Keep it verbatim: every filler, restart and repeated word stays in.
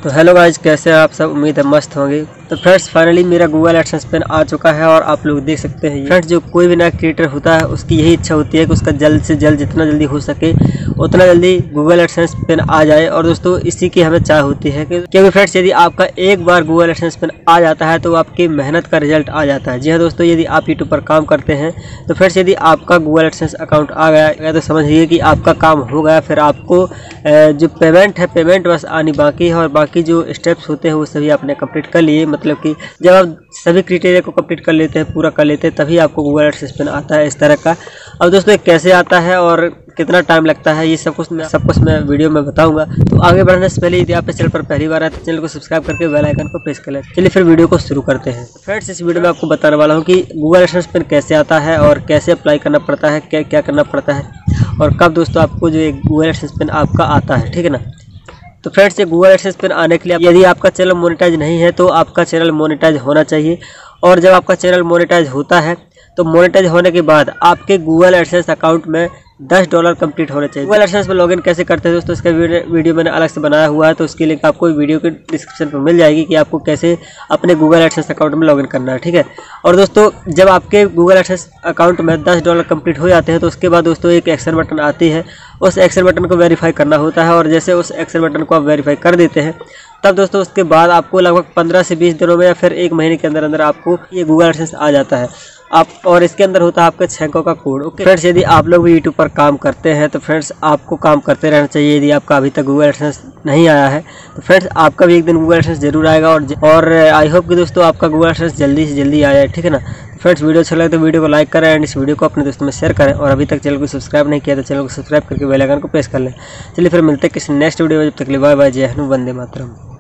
तो hello guys, कैसे हैं आप सब। उम्मीद है मस्त होंगे। तो फ्रेंड्स फाइनली मेरा गूगल एडसेंस पेन आ चुका है और आप लोग देख सकते हैं। फ्रेंड्स जो कोई भी नया क्रिएटर होता है उसकी यही इच्छा होती है कि उसका जल्द से जल्द जितना जल्दी हो सके उतना जल्दी गूगल एडसेंस पेन आ जाए। और दोस्तों इसी की हमें चाह होती है कि क्योंकि फ्रेंड्स यदि आपका एक बार गूगल एडसेंस पेन आ जाता है तो आपकी मेहनत का रिजल्ट आ जाता है। जी हाँ दोस्तों, यदि आप यूट्यूब पर काम करते हैं तो फ्रेंड्स यदि आपका गूगल एडसेंस अकाउंट आ गया तो समझिए कि आपका काम हो गया। फिर आपको जो पेमेंट है पेमेंट बस आनी बाकी है और बाकी जो स्टेप्स होते हैं वो सभी आपने कंप्लीट कर लिए। मतलब कि जब आप सभी क्राइटेरिया को कंप्लीट कर लेते हैं, पूरा कर लेते हैं, तभी आपको गूगल एडसेंस पेन आता है इस तरह का। अब दोस्तों ये कैसे आता है और कितना टाइम लगता है ये सब कुछ मैं सब कुछ मैं वीडियो में बताऊंगा। तो आगे बढ़ने से पहले यदि आप इस चैनल पर पहली बार आए तो चैनल को सब्सक्राइब करके बेल आइकन को प्रेस कर लें। चलिए फिर वीडियो को शुरू करते हैं। फ्रेंड्स इस वीडियो में आपको बताने वाला हूँ कि गूगल एडसेंस पेन कैसे आता है और कैसे अप्लाई करना पड़ता है, क्या क्या करना पड़ता है और कब दोस्तों आपको जो एक गूगल एडसेंस पेन आपका आता है, ठीक है ना। तो फ्रेंड्स ये गूगल एडसेंस पेन आने के लिए यदि आपका चैनल मोनेटाइज नहीं है तो आपका चैनल मोनेटाइज होना चाहिए। और जब आपका चैनल मोनेटाइज होता है तो मोनेटाइज होने के बाद आपके गूगल एडसेंस अकाउंट में दस डॉलर कंप्लीट होने चाहिए। गूगल एडसेंस में लॉगिन कैसे करते हैं दोस्तों इसका वीडियो मैंने अलग से बनाया हुआ है, तो उसकी लिंक आपको वीडियो के डिस्क्रिप्शन पर मिल जाएगी कि आपको कैसे अपने गूगल एडसेंस अकाउंट में लॉगिन करना है, ठीक है। और दोस्तों जब आपके गूगल एडसेंस अकाउंट में दस डॉलर कंप्लीट हो जाते हैं तो उसके बाद दोस्तों एक एक्शन बटन आती है, उस एक्शन बटन को वेरीफाई करना होता है। और जैसे उस एक्शन बटन को आप वेरीफाई कर देते हैं तब दोस्तों उसके बाद आपको लगभग पंद्रह से बीस दिनों में या फिर एक महीने के अंदर अंदर आपको ये गूगल एडसेंस आ जाता है आप। और इसके अंदर होता है आपका छह अंकों का कोड। ओके फ्रेंड्स, यदि आप लोग भी यूट्यूब पर काम करते हैं तो फ्रेंड्स आपको काम करते रहना चाहिए। यदि आपका अभी तक गूगल एडसेंस नहीं आया है तो फ्रेंड्स आपका भी एक दिन गूगल एडसेंस जरूर आएगा। और और आई होप कि दोस्तों आपका गूगल एडसेंस जल्दी से जल्दी आ जाए, ठीक है ना। फ्रेंड्स वीडियो अच्छा लगे तो वीडियो को लाइक करें एंड इस वीडियो को अपने दोस्तों में शेयर करें। और अभी तक चैनल को सब्सक्राइब नहीं किया तो चैनल को सब्सक्राइब करके बेल आइकन को प्रेस कर लें। चलिए फिर मिलते हैं किसी नेक्स्ट वीडियो में, जब तक के लिए बाय बाय, जय हिंद, वंदे मातरम।